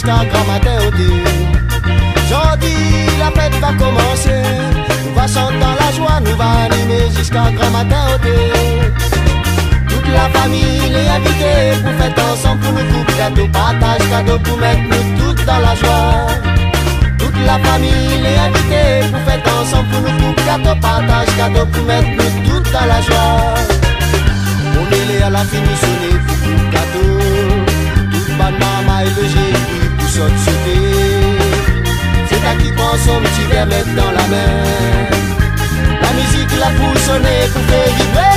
jusqu'à grand matin au thé. Aujourd'hui, la fête va commencer. Nous va chanter dans la joie, nous va animer jusqu'à grand matin au thé. Toute la famille est invitée pour fêter ensemble, pour nous couper gâteau, partage cadeau, pour mettre nous toutes dans la joie. Toute la famille est invitée pour fêter ensemble, pour nous couper gâteau, partage cadeau, pour mettre nous toutes dans la joie. On est à la finition pour couper gâteau. Toute bonne maman est logée pour sauter. C'est à qui prend son petit verre mettre dans la main. La musique la pour sonner, pour faire vibrer.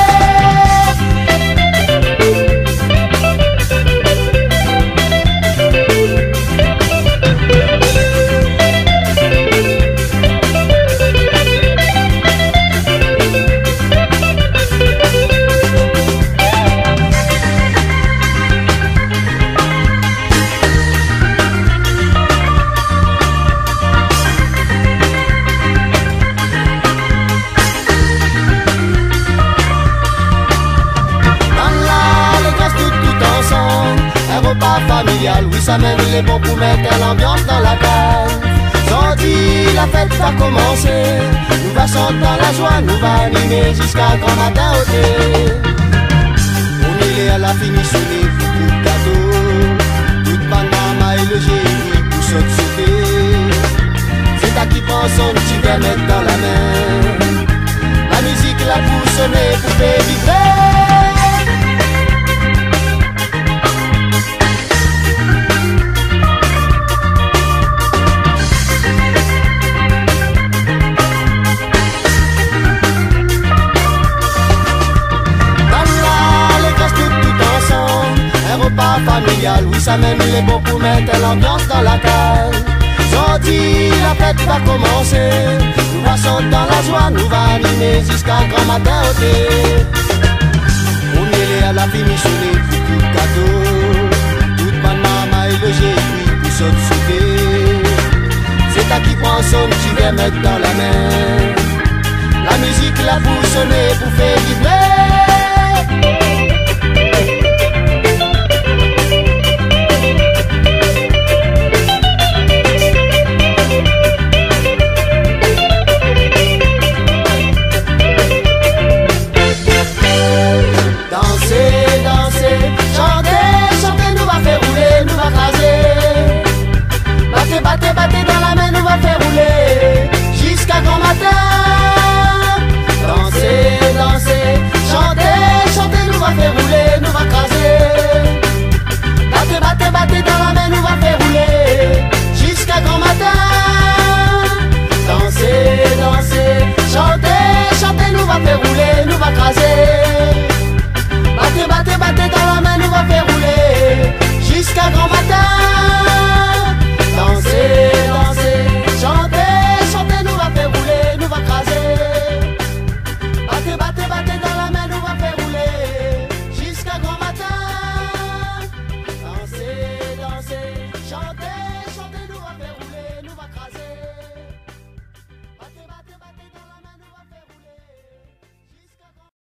Familial, oui ça même il est bon pour mettre l'ambiance dans la case. Aujourd'hui la fête va commencer. Nous va chanter dans la joie, nous va animer jusqu'à grand matin au thé. On est à la finition des pour gâteau. Toute banane est logée, oui pour sauter. C'est à qui prend son petit verre mettre dans la main. La musique la pour sonner, pour faire vibrer. Familial, oui ça même il est bon pour mettre l'ambiance dans la case. Aujourd'hui la fête va commencer. Nous va chanter dans la joie, nous va animer jusqu'à grand matin au thé. On est à la finition des pour gâteau. Toute bonne maman est logée, oui pour sauter. C'est à qui prend son petit verre mettre dans la main. La musique la pour sonner, pour faire vibrer.